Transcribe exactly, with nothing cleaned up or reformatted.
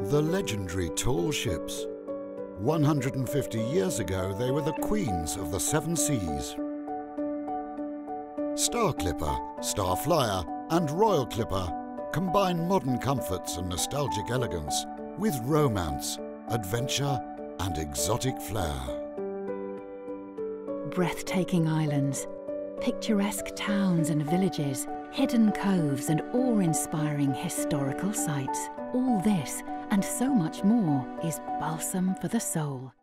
The legendary tall ships. one hundred fifty years ago, they were the queens of the seven seas. Star Clipper, Star Flyer and Royal Clipper combine modern comforts and nostalgic elegance with romance, adventure and exotic flair. Breathtaking islands, picturesque towns and villages, hidden coves and awe-inspiring historical sites. All this and so much more is balsam for the soul.